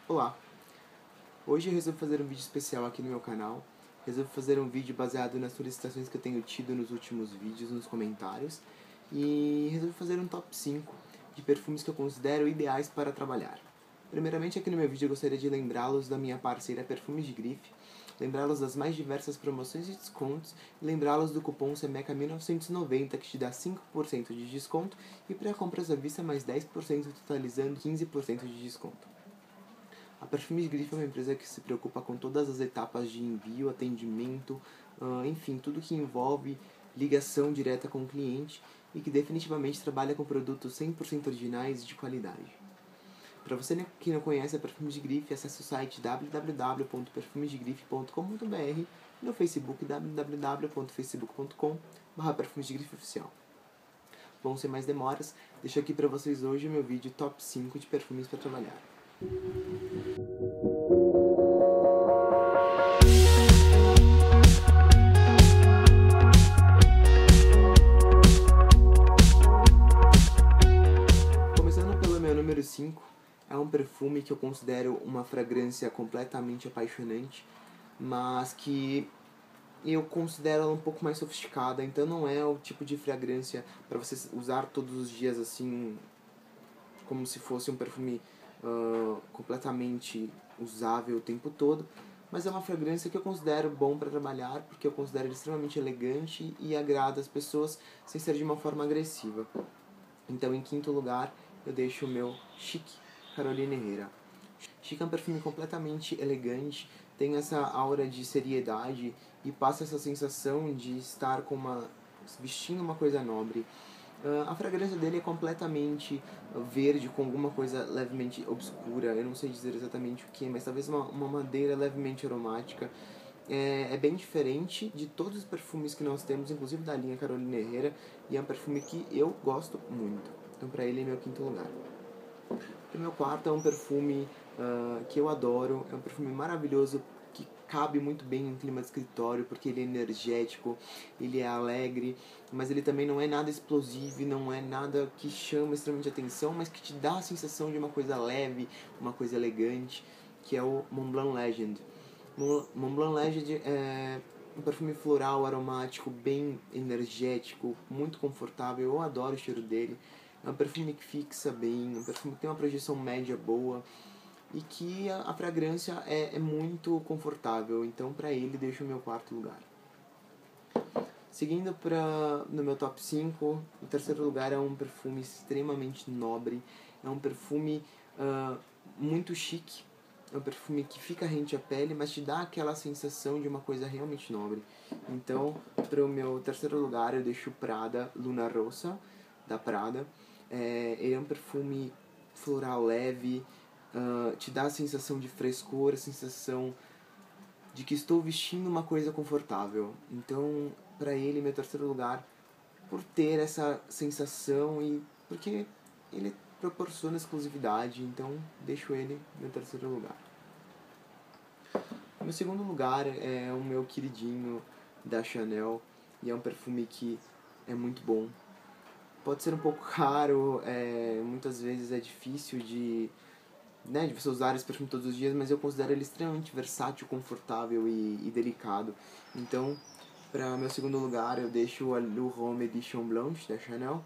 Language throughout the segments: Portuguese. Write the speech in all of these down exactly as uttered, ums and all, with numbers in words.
Olá! Hoje eu resolvi fazer um vídeo especial aqui no meu canal. Resolvi fazer um vídeo baseado nas solicitações que eu tenho tido nos últimos vídeos, nos comentários. E resolvi fazer um top cinco de perfumes que eu considero ideais para trabalhar. Primeiramente, aqui no meu vídeo eu gostaria de lembrá-los da minha parceira Perfumes de Grife, lembrá-los das mais diversas promoções e descontos e lembrá-los do cupom SEMECA mil novecentos e noventa que te dá cinco por cento de desconto e para compras à vista mais dez por cento, totalizando quinze por cento de desconto. A Perfumes de Grife é uma empresa que se preocupa com todas as etapas de envio, atendimento, uh, enfim, tudo que envolve ligação direta com o cliente e que definitivamente trabalha com produtos cem por cento originais e de qualidade. Para você que não conhece a Perfumes de Grife, acesse o site w w w ponto perfumes de grife ponto com ponto b r e no Facebook w w w ponto facebook ponto com barra perfumes de grife oficial. Bom, sem mais demoras, deixo aqui para vocês hoje o meu vídeo top cinco de perfumes para trabalhar. Começando pelo meu número cinco, é um perfume que eu considero uma fragrância completamente apaixonante, mas que eu considero ela um pouco mais sofisticada, então não é o tipo de fragrância para você usar todos os dias assim, como se fosse um perfume uh, completamente usável o tempo todo, mas é uma fragrância que eu considero bom para trabalhar, porque eu considero ele extremamente elegante e agrada as pessoas sem ser de uma forma agressiva. Então, em quinto lugar, eu deixo o meu Chic Carolina Herrera. Chic é um perfume completamente elegante, tem essa aura de seriedade e passa essa sensação de estar com uma, vestindo uma coisa nobre. Uh, a fragrância dele é completamente verde, com alguma coisa levemente obscura, eu não sei dizer exatamente o que, mas talvez uma, uma madeira levemente aromática. É, é bem diferente de todos os perfumes que nós temos, inclusive da linha Carolina Herrera, e é um perfume que eu gosto muito. Então, para ele é meu quinto lugar. O meu quarto é um perfume uh, que eu adoro, é um perfume maravilhoso que cabe muito bem em um clima de escritório, porque ele é energético, ele é alegre, mas ele também não é nada explosivo, não é nada que chama extremamente atenção, mas que te dá a sensação de uma coisa leve, uma coisa elegante, que é o Montblanc Legend. Montblanc Legend é um perfume floral, aromático, bem energético, muito confortável, eu adoro o cheiro dele. É um perfume que fixa bem, um perfume que tem uma projeção média boa e que a, a fragrância é, é muito confortável, então para ele deixo o meu quarto lugar. Seguindo pra, no meu top cinco, o terceiro lugar é um perfume extremamente nobre, é um perfume uh, muito chique, é um perfume que fica rente à pele, mas te dá aquela sensação de uma coisa realmente nobre. Então, para o meu terceiro lugar eu deixo o Prada Luna Rossa, da Prada. É, ele é um perfume floral leve, uh, te dá a sensação de frescor, a sensação de que estou vestindo uma coisa confortável. Então, para ele, meu terceiro lugar, por ter essa sensação e porque ele proporciona exclusividade, então deixo ele no meu terceiro lugar. O meu segundo lugar é o meu queridinho da Chanel, e é um perfume que é muito bom. Pode ser um pouco caro, é, muitas vezes é difícil de, né, de você usar esse perfume todos os dias, mas eu considero ele extremamente versátil, confortável e, e delicado. Então, para meu segundo lugar, eu deixo a Le Homme Edition Blanche da Chanel.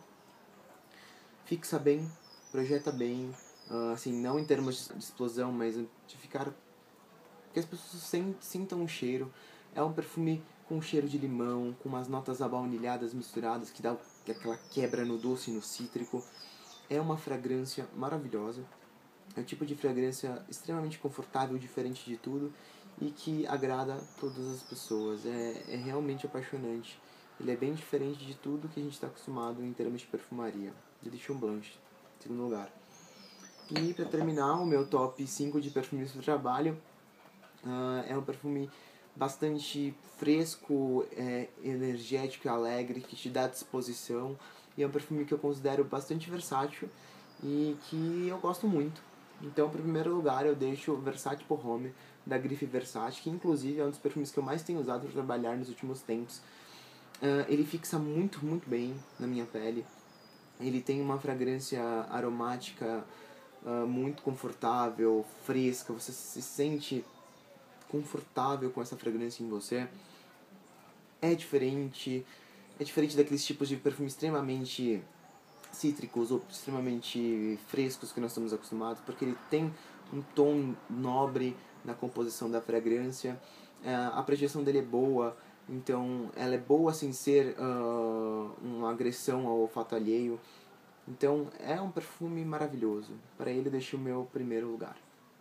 Fixa bem, projeta bem, uh, assim, não em termos de explosão, mas de ficar... que as pessoas sintam o cheiro. É um perfume com cheiro de limão, com umas notas abaunilhadas misturadas, que dá aquela quebra no doce e no cítrico. É uma fragrância maravilhosa. É um tipo de fragrância extremamente confortável, diferente de tudo, e que agrada todas as pessoas. É, é realmente apaixonante. Ele é bem diferente de tudo que a gente está acostumado em termos de perfumaria. Edition Blanche, segundo lugar. E para terminar, o meu top cinco de perfumes para trabalho uh, é um perfume bastante fresco, é, energético e alegre, que te dá disposição, e é um perfume que eu considero bastante versátil e que eu gosto muito. Então, em primeiro lugar, eu deixo o Versace Pour Homme, da Grife Versace, que inclusive é um dos perfumes que eu mais tenho usado para trabalhar nos últimos tempos. Uh, ele fixa muito, muito bem na minha pele. Ele tem uma fragrância aromática uh, muito confortável, fresca, você se sente confortável com essa fragrância em você. É diferente, é diferente daqueles tipos de perfume extremamente cítricos ou extremamente frescos que nós estamos acostumados, porque ele tem um tom nobre na composição da fragrância, a projeção dele é boa, então ela é boa sem ser uh, uma agressão ao olfato alheio. Então é um perfume maravilhoso. Para ele eu deixo o meu primeiro lugar.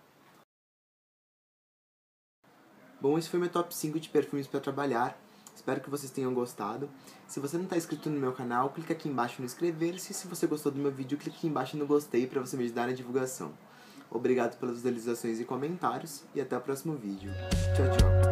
Bom, esse foi meu top cinco de perfumes para trabalhar. Espero que vocês tenham gostado. Se você não está inscrito no meu canal, clica aqui embaixo no inscrever-se. E se você gostou do meu vídeo, clique aqui embaixo no gostei para você me ajudar na divulgação. Obrigado pelas visualizações e comentários. E até o próximo vídeo. Tchau, tchau.